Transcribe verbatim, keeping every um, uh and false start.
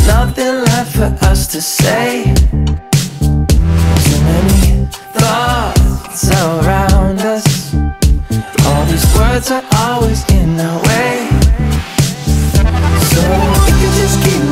nothing left for us to say. So many thoughts around us, all these words are always in our way. So we could just keep